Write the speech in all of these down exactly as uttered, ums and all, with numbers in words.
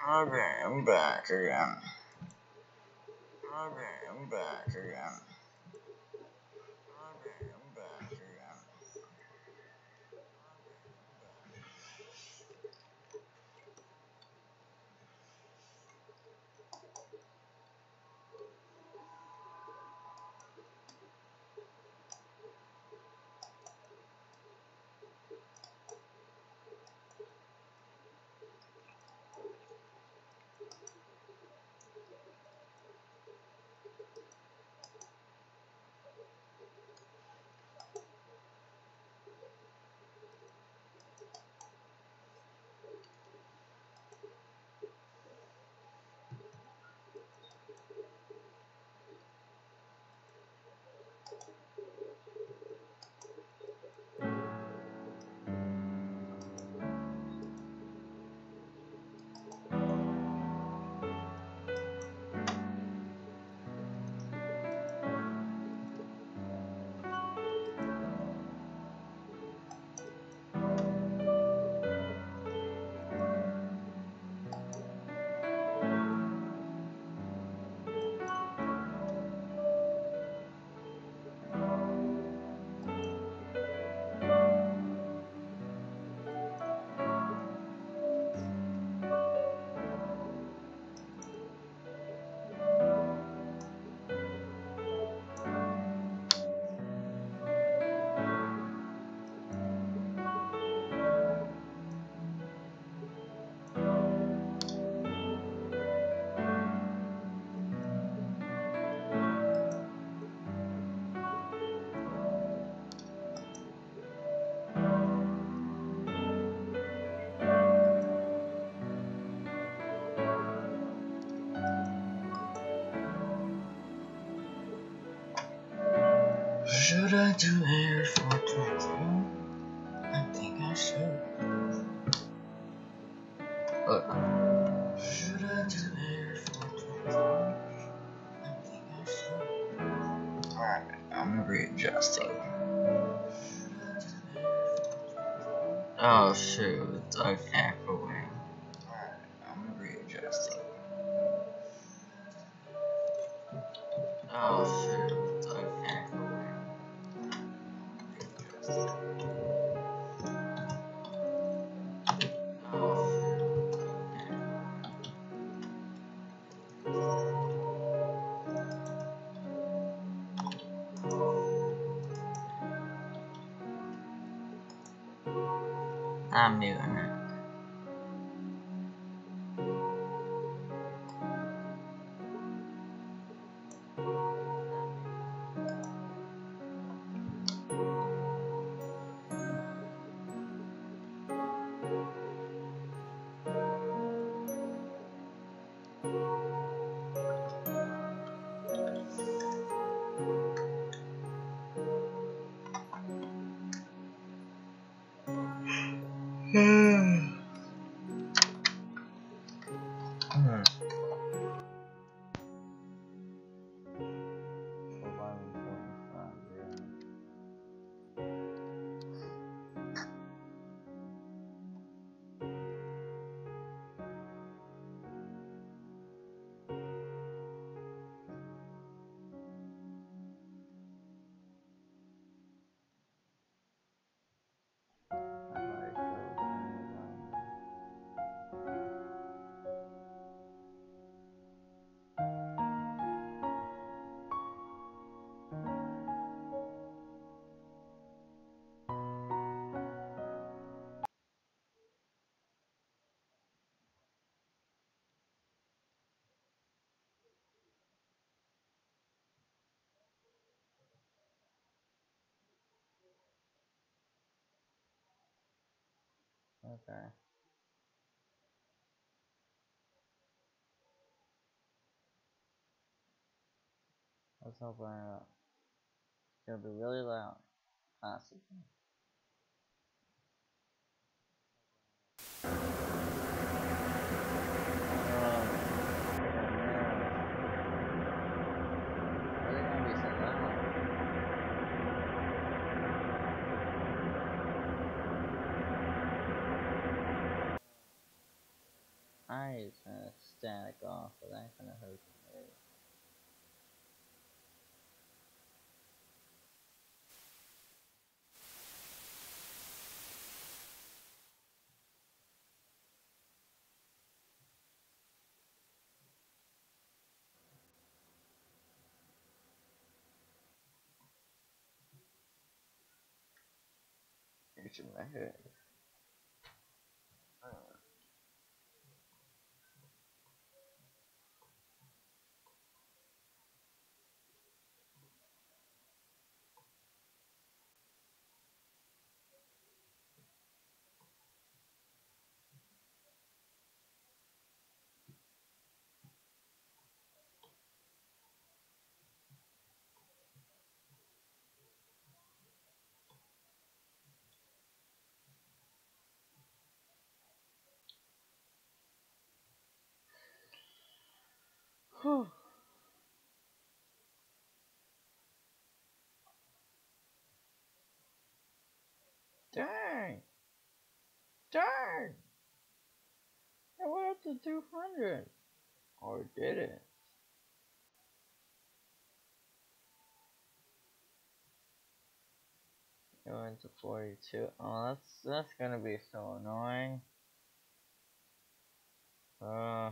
Okay, I'm back again. Okay, I'm back again. Okay, I'm back again. Should I do hair for twenty? I think I should. Look. Should I do hair for twenty? I think I should. Alright, I'm readjusting. Oh shoot, Doug echoing. Alright, I'm readjusting. Oh shoot, Doug echoing. Readjusting. Oh shoot, Doug echoing. I'm muting it. Hmm. Okay. Let's open it up. It's gonna be really loud. Constantly. eyes kind of static off, but that kind of hurts me. It's in my head. Whew. Dang! Dang! It went up to two hundred. Or did it? It went to forty-two. Oh, that's that's gonna be so annoying. Uh,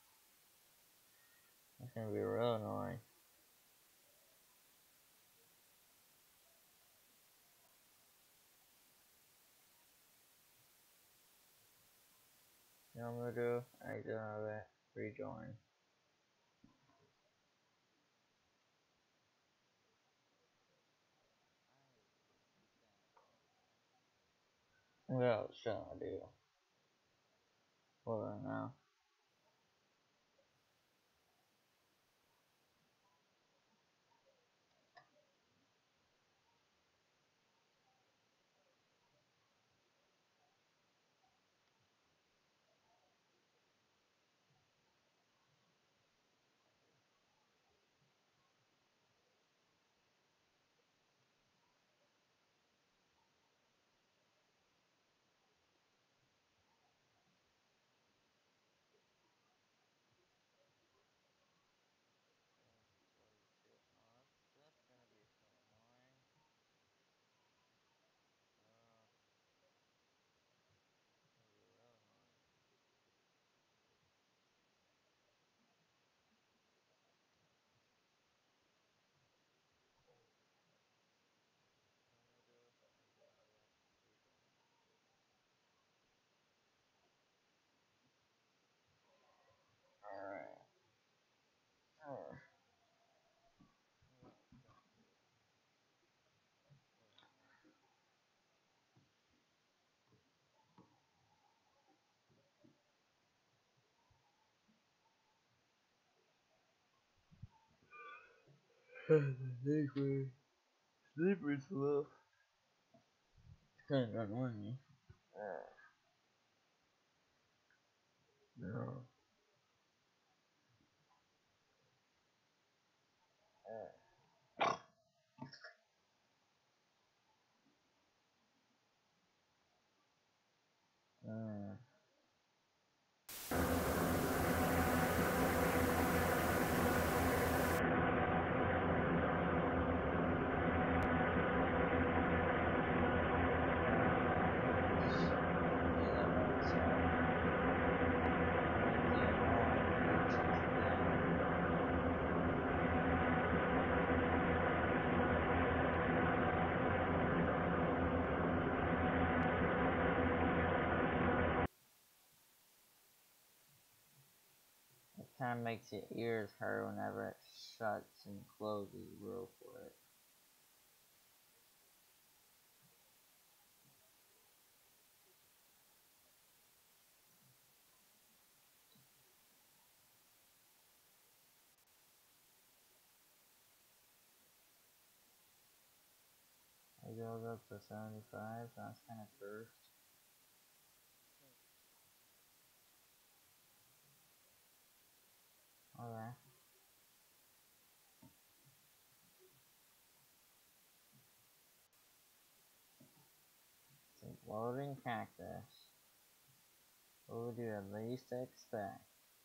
that's gonna be real annoying. You know what I'm gonna do? I just have it. Rejoin. What else should I do? Hold on now. Alright. Oh. Sleepers. Sleepers love. It's kind of annoying. Uh, no. Uh, uh. It kind of makes your ears hurt whenever it shuts and closes real quick. It goes up to seventy-five, so that's kind of cursed. Okay. It's a floating cactus. What would you at least expect?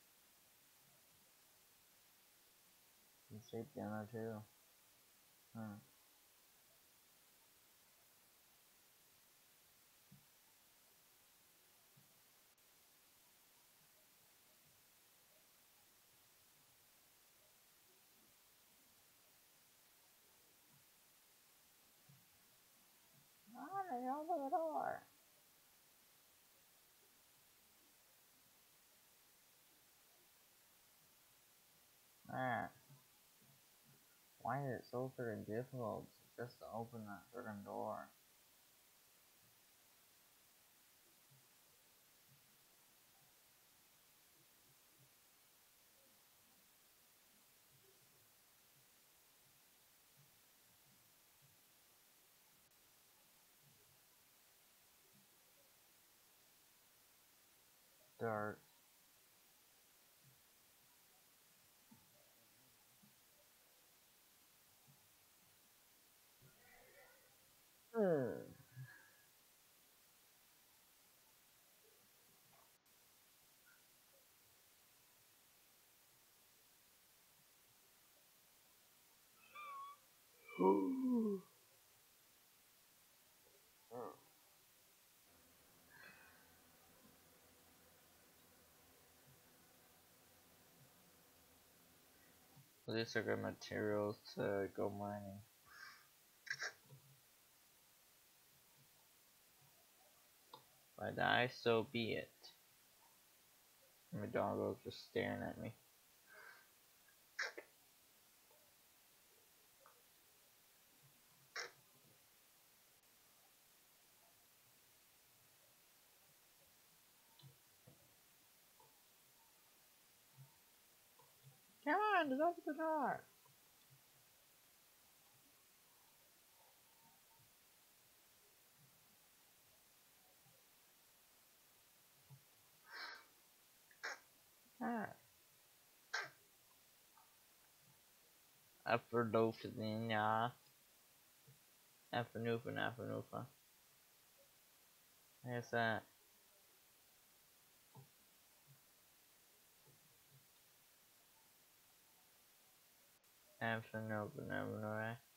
You sleep dinner too. Hmm. Oh, they open the door. Ah. Why is it so freaking difficult just to open that freaking door? Dirt. Hmm. These are good materials to go mining. If I die, so be it. My doggo's just staring at me. Come on, just open the door. Alright. Aphrodophilia. Aphanufa, Aphanufa. I guess that. Aphanufa, Aphanufa.